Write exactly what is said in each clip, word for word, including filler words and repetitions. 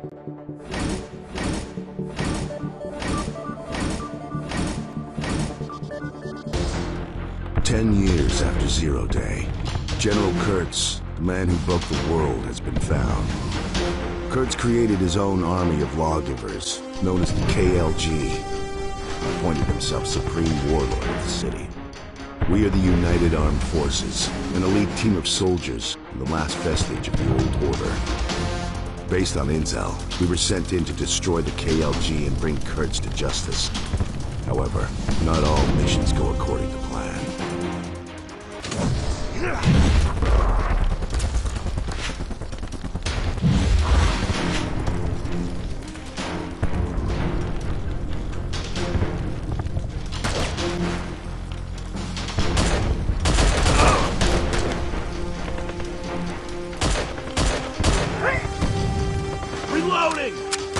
Ten years after Zero Day, General Kurtz, the man who broke the world, has been found. Kurtz created his own army of lawgivers, known as the K L G, and appointed himself supreme warlord of the city. We are the United Armed Forces, an elite team of soldiers and the last vestige of the old order. Based on intel, we were sent in to destroy the K L G and bring Kurtz to justice. However, not all missions go according to plan. Reloading!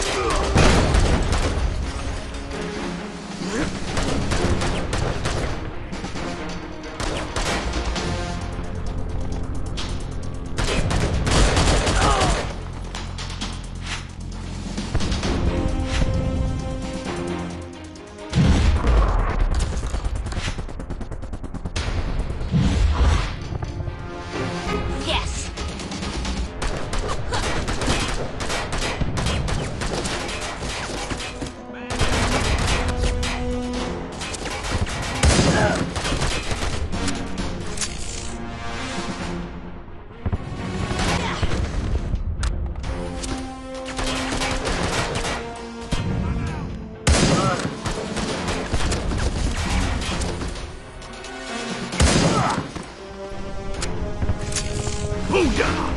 Booyah!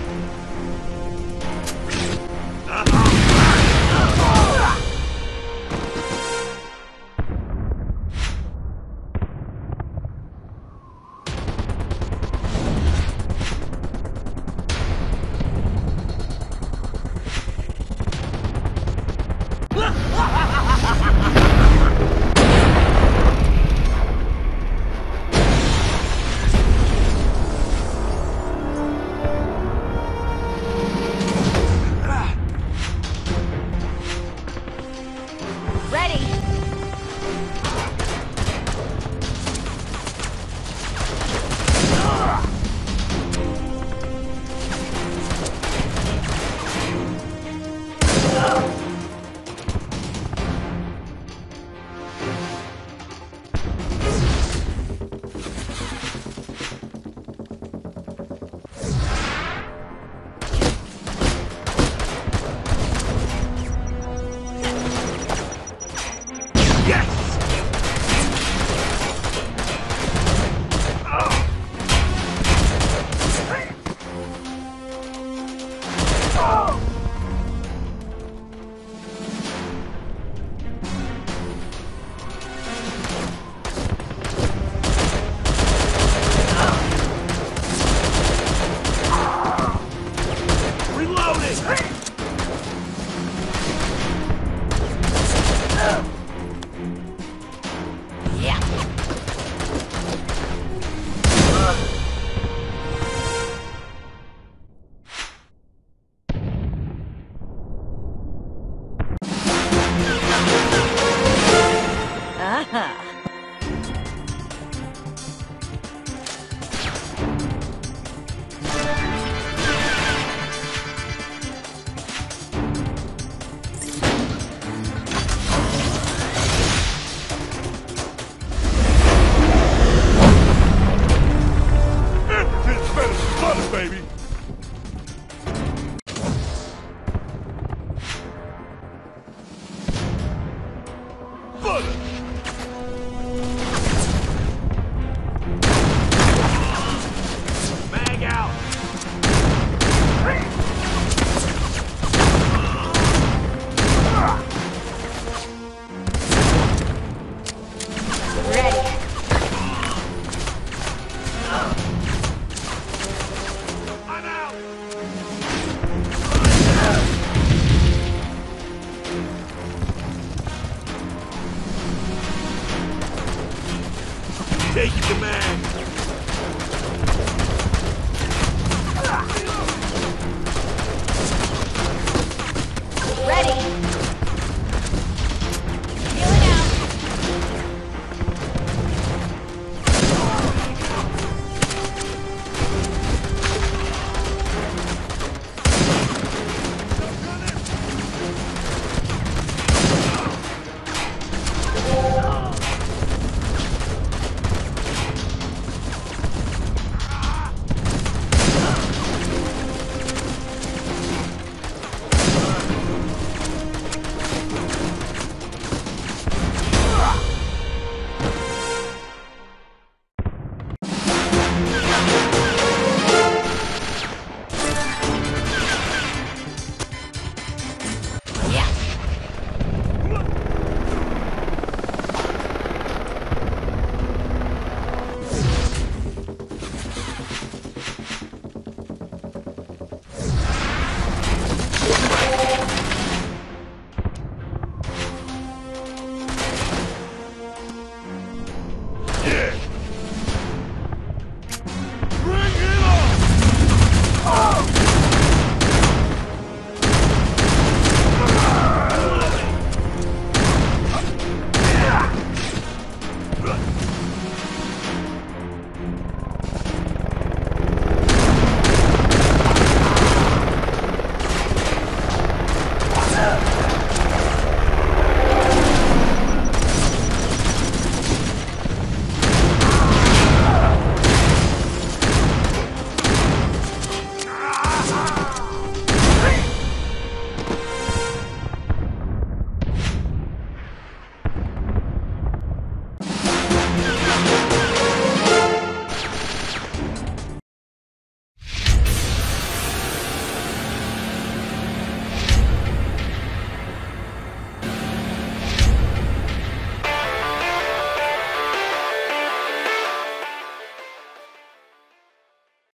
Aha!